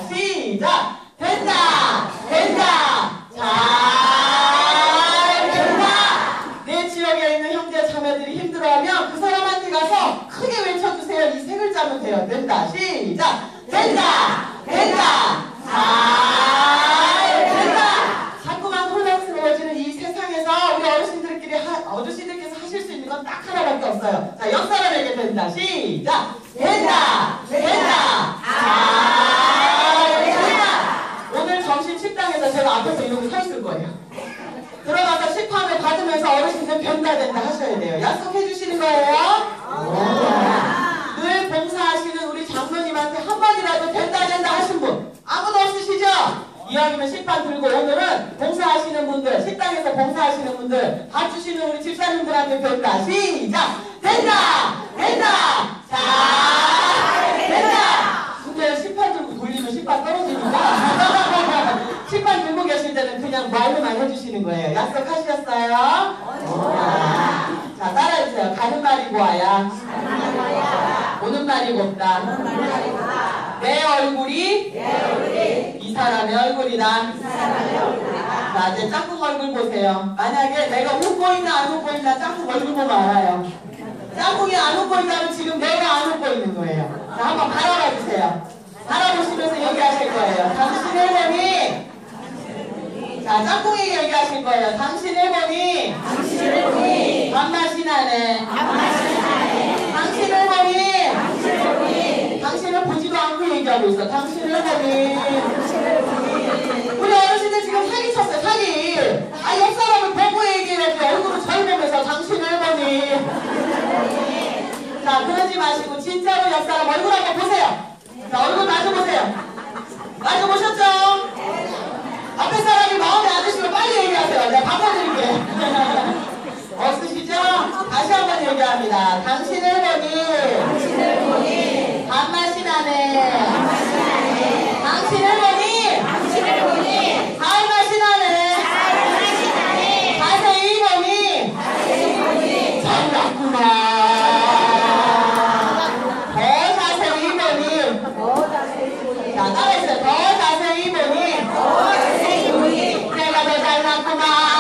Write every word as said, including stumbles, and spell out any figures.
시작! 된다! 된다! 잘 된다! 내 지역에 있는 형제 자매들이 힘들어하면 그 사람한테 가서 크게 외쳐주세요. 이 세 글자면 돼요. 된다! 시작! 된다! 된다! 잘 된다! 자꾸만 혼란스러워지는 이 세상에서 우리 어르신들끼리 하, 어르신들께서 하실 수 있는 건 딱 하나밖에 없어요. 자, 옆 사람에게 된다. 시작! 된다! 된다! 잘 된다! 오늘 점심 식당에서 제가 앞에서 이러고 서 있을 거예요. 들어가서 식판을 받으면서 어르신들 된다 된다 하셔야 돼요. 약속해 주시는 거예요? 늘 봉사하시는 우리 장로님한테 한마디라도 된다 된다 하신 분 아무도 없으시죠? 이왕이면 식판 들고 오늘은 봉사하시는 분들, 식당에서 봉사하시는 분들, 밥 주시는 우리 집사님들한테 된다. 시작! 된다! 된다! 잘 된다! 근데 식판 들고 돌리면 식판 떨어지니까 식판 들고 계실 때는 그냥 말로만 해주시는 거예요. 약속하셨어요? 자, 따라해주세요. 가는 말이 고와야 오는 말이 곱다. 내 얼굴이, 내 얼굴이 이 사람의 얼굴이다. 이 사람의 얼굴이다. 자, 이제 짝꿍 얼굴 보세요. 만약에 내가 웃고 있나 안 웃고 있나 짝꿍 얼굴 보면 알아요. 짝꿍이 안 웃고 있다면 지금 내가 안 웃고 있는 거예요. 자, 한번 바라봐 주세요. 바라보시면서 얘기하실 거예요. 당신 일본이, 자, 짝꿍에게 얘기하실 거예요. 당신 일본이, 당신 일본이 밥맛이 나네. 밥맛이 나네. 당신 일본이, 당신 일본이 당신을 보지도 않고 얘기하고 있어. 당신을 보니. 우리 어르신들 지금 사기 쳤어요. 사기. 아, 옆 사람을 보고 얘기해야지. 얼굴을 절 보면서 당신을 보니. 자, 그러지 마시고 진짜로 옆 사람 얼굴 한번 보세요. 자, 얼굴 마주 보세요. 마주 보셨죠? 앞에 사람이 마음에 안 드시면 빨리 얘기하세요. 내가 바꿔드릴게요. 없으시죠? 다시 한번 얘기합니다. 당신을 보니. 당신을 보니. 밥맛이 나네. 밥맛이 나네. 당신을 보니. 당신을 보니. 살맛이 나네. 살맛이 나네. 자세히 보니. 자세히 보니. 잘났구나. 더 자세히 보니. 더 자세히 보니. 자, 따라해주세요. 더 자세히 보니. 더 자세히 보니. 내가 더 잘났구나.